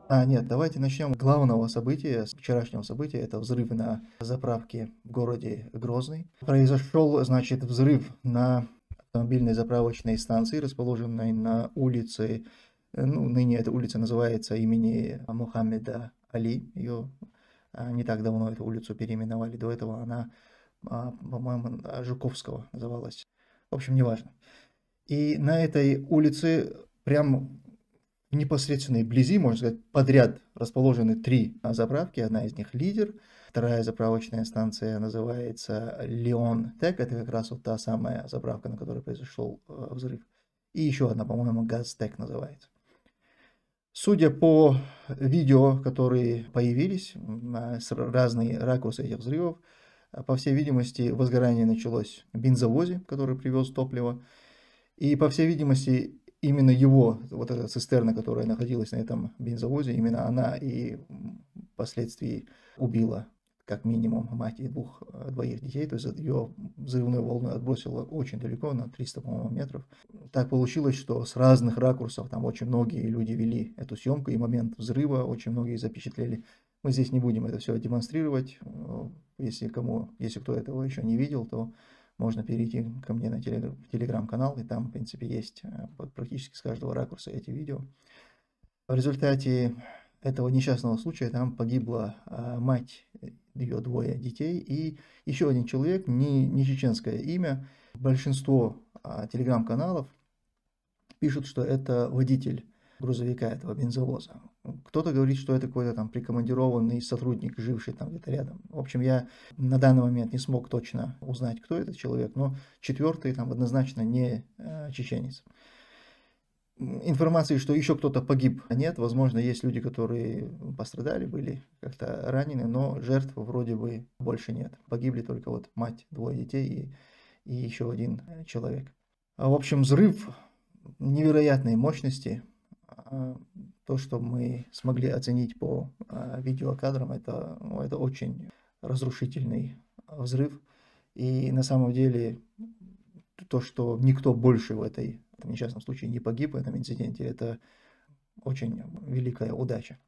Нет, давайте начнем с главного события, с вчерашнего события. Это взрыв на заправке в городе Грозный. Произошел, значит, взрыв на автомобильной заправочной станции, расположенной на улице, ну, ныне эта улица называется имени Мухаммеда Али. Ее не так давно эту улицу переименовали. До этого она, по-моему, Жуковского называлась. В общем, неважно. И на этой улице прям в непосредственной вблизи, можно сказать, подряд расположены три заправки. Одна из них «Лидер», вторая заправочная станция называется «Леон Тек», это как раз вот та самая заправка, на которой произошел взрыв. И еще одна, по-моему, «Газтек» называется. Судя по видео, которые появились, с разные ракурсы этих взрывов, по всей видимости, возгорание началось в бензовозе, который привез топливо. И, по всей видимости, именно его, вот эта цистерна, которая находилась на этом бензовозе, именно она и впоследствии убила как минимум мать и двоих детей, то есть ее взрывной волной отбросило очень далеко, на 300, по-моему, метров. Так получилось, что с разных ракурсов там очень многие люди вели эту съемку, и момент взрыва очень многие запечатлели. Мы здесь не будем это все демонстрировать, если кто этого еще не видел, то можно перейти ко мне на телеграм-канал, и там, в принципе, есть практически с каждого ракурса эти видео. В результате этого несчастного случая там погибла мать, ее двое детей, и еще один человек, не чеченское имя. Большинство телеграм-каналов пишут, что это водитель грузовика этого бензовоза. Кто-то говорит, что это какой-то там прикомандированный сотрудник, живший там где-то рядом. В общем, я на данный момент не смог точно узнать, кто этот человек, но четвертый там однозначно не чеченец. Информации, что еще кто-то погиб, нет. Возможно, есть люди, которые пострадали, были как-то ранены, но жертв вроде бы больше нет. Погибли только вот мать, двое детей и еще один человек. В общем, взрыв невероятной мощности. То, что мы смогли оценить по видеокадрам, это очень разрушительный взрыв. И на самом деле то, что никто больше в этом несчастном случае не погиб в этом инциденте, это очень великая удача.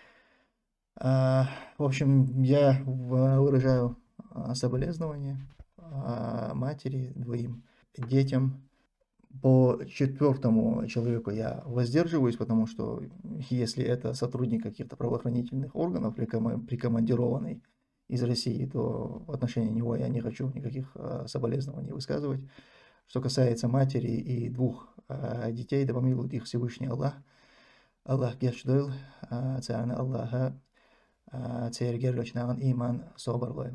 В общем, я выражаю соболезнования матери, двоим детям. По четвертому человеку я воздерживаюсь, потому что если это сотрудник каких-то правоохранительных органов, прикомандированный из России, то в отношении него я не хочу никаких соболезнований высказывать. Что касается матери и двух детей, да помилует их Всевышний Аллах. Аллах гешдойл, царна Аллаха, царь иман собарлойл.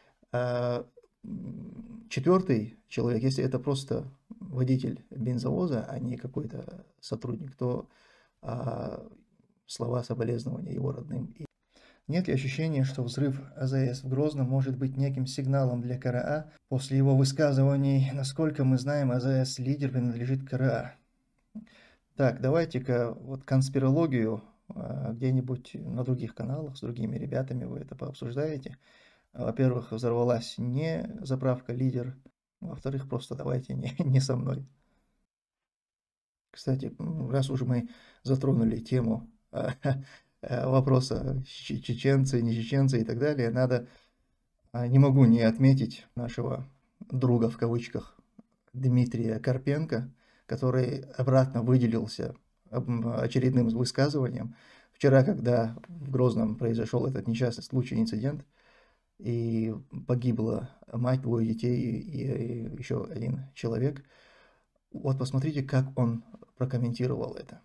Четвертый человек, если это просто водитель бензовоза, а не какой-то сотрудник, то слова соболезнования его родным. Нет ли ощущения, что взрыв АЗС в Грозном может быть неким сигналом для КРА? После его высказываний, насколько мы знаем, АЗС «Лидер» принадлежит КРА. Так, давайте-ка вот конспирологию где-нибудь на других каналах с другими ребятами вы это пообсуждаете. Во-первых, взорвалась не заправка «Лидер», во-вторых, просто давайте не со мной. Кстати, раз уже мы затронули тему вопроса чеченцы, не чеченцы и так далее, не могу не отметить нашего друга в кавычках Дмитрия Карпенко, который обратно выделился очередным высказыванием. Вчера, когда в Грозном произошел этот несчастный случай, инцидент, и погибла мать, двое детей и еще один человек. Вот посмотрите, как он прокомментировал это.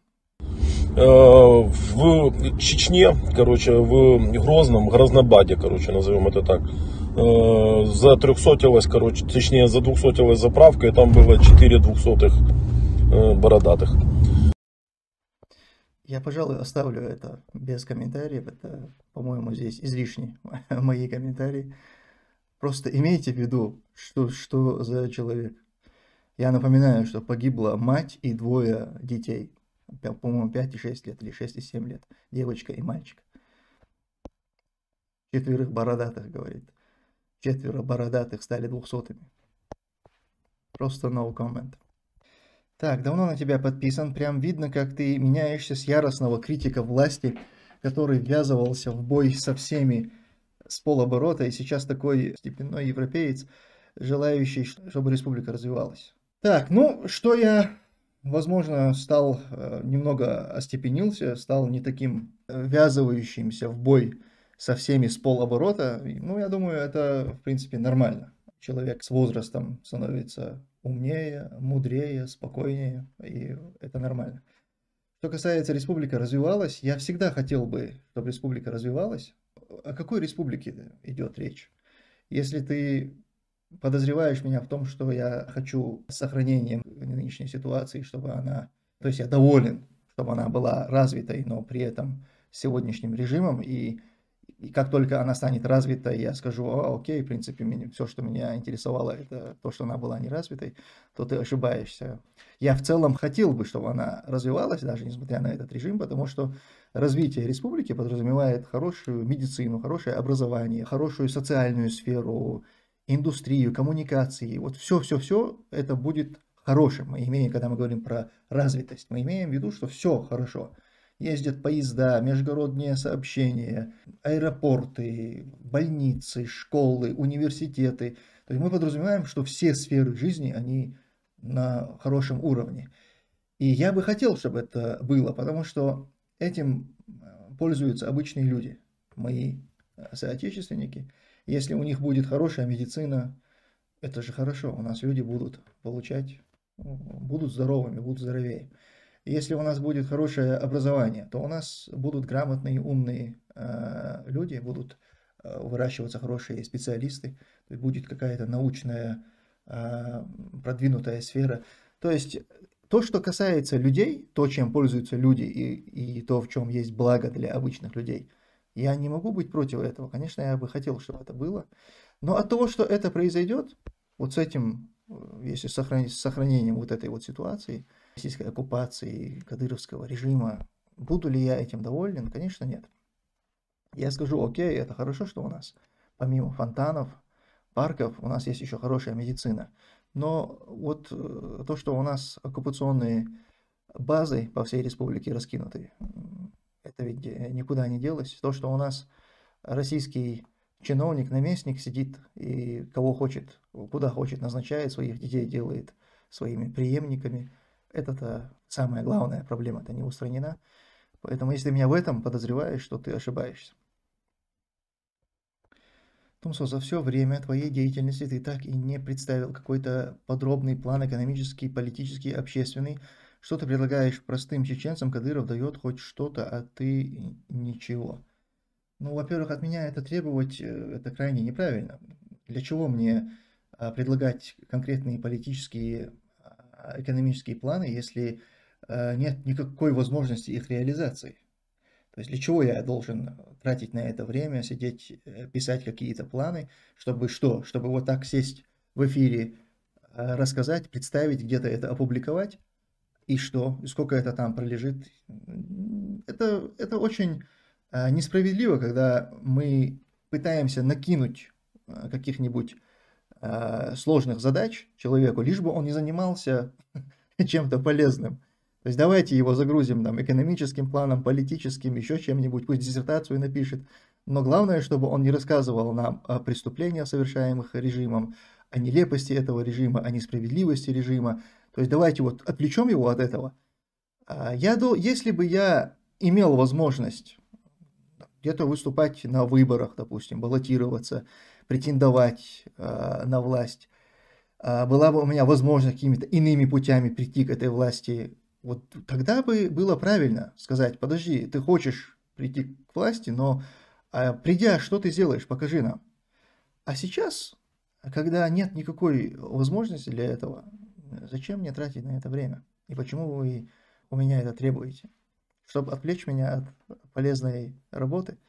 В Чечне, в Грозном, Грознобаде, назовем это так, затрехсотилась, точнее за 200-лась заправка, и там было 4 двухсотых бородатых. Я, пожалуй, оставлю это без комментариев. Это, по-моему, здесь излишни мои комментарии. Просто имейте в виду, что за человек. Я напоминаю, что погибла мать и двое детей. По-моему, 5 и 6 лет, или 6 и 7 лет. Девочка и мальчик. 4 бородатых, говорит. 4 бородатых стали 200-ми. Просто no comment. Так, давно на тебя подписан. Прям видно, как ты меняешься с яростного критика власти который ввязывался в бой со всеми с полоборота, и сейчас такой степенной европеец, желающий, чтобы республика развивалась. Так, ну, что я, возможно, стал немного остепенился, стал не таким ввязывающимся в бой со всеми с полоборота. Ну, я думаю, это, в принципе, нормально. Человек с возрастом становится умнее, мудрее, спокойнее, и это нормально. Что касается республика развивалась, я всегда хотел бы, чтобы республика развивалась. О какой республике идет речь? Если ты подозреваешь меня в том, что я хочу сохранения нынешней ситуации, чтобы она, то есть я доволен, чтобы она была развитой, но при этом сегодняшним режимом, и как только она станет развитой, я скажу: окей, в принципе, все, что меня интересовало, это то, что она была не развитой, то ты ошибаешься. Я в целом хотел бы, чтобы она развивалась, даже несмотря на этот режим, потому что развитие республики подразумевает хорошую медицину, хорошее образование, хорошую социальную сферу, индустрию, коммуникации. Вот все это будет хорошим. Мы имеем, когда мы говорим про развитость, мы имеем в виду, что все хорошо. Ездят поезда, международные сообщения, аэропорты, больницы, школы, университеты. То есть мы подразумеваем, что все сферы жизни, они на хорошем уровне. И я бы хотел, чтобы это было, потому что этим пользуются обычные люди, мои соотечественники. Если у них будет хорошая медицина, это же хорошо, у нас люди будут получать, будут здоровыми, будут здоровее. Если у нас будет хорошее образование, то у нас будут грамотные, умные люди, будут выращиваться хорошие специалисты, то есть будет какая-то научная продвинутая сфера. То есть то, что касается людей, то, чем пользуются люди, и то, в чем есть благо для обычных людей, я не могу быть против этого. Конечно, я бы хотел, чтобы это было. Но от того, что это произойдет, вот с этим, если с сохранением вот этой вот ситуации, российской оккупации, кадыровского режима, буду ли я этим доволен? Конечно, нет. Я скажу: окей, это хорошо, что у нас помимо фонтанов, парков, у нас есть еще хорошая медицина. Но вот то, что у нас оккупационные базы по всей республике раскинуты, это ведь никуда не делось. То, что у нас российский чиновник, наместник сидит и кого хочет, куда хочет назначает, своих детей делает своими преемниками, это самая главная проблема-то не устранена. Поэтому если ты меня в этом подозреваешь, то ты ошибаешься. Томсо, за все время твоей деятельности ты так и не представил какой-то подробный план экономический, политический, общественный. Что ты предлагаешь простым чеченцам? Кадыров дает хоть что-то, а ты ничего. Ну, во-первых, от меня это требовать, это крайне неправильно. Для чего мне предлагать конкретные политические, экономические планы, если нет никакой возможности их реализации? То есть для чего я должен тратить на это время, сидеть, писать какие-то планы, чтобы что? Чтобы вот так сесть в эфире, рассказать, представить, где-то это опубликовать, и что? И сколько это там пролежит? Это очень несправедливо, когда мы пытаемся накинуть каких-нибудь сложных задач человеку, лишь бы он не занимался чем-то полезным. То есть давайте его загрузим там экономическим планом, политическим, еще чем-нибудь, пусть диссертацию напишет. Но главное, чтобы он не рассказывал нам о преступлениях, совершаемых режимом, о нелепости этого режима, о несправедливости режима. То есть давайте вот отвлечем его от этого. Если бы я имел возможность где-то выступать на выборах, допустим, баллотироваться, претендовать на власть, была бы у меня возможность какими-то иными путями прийти к этой власти, вот тогда бы было правильно сказать: подожди, ты хочешь прийти к власти, но придя, что ты сделаешь, покажи нам. А сейчас, когда нет никакой возможности для этого, зачем мне тратить на это время? И почему вы у меня это требуете? Чтобы отвлечь меня от полезной работы?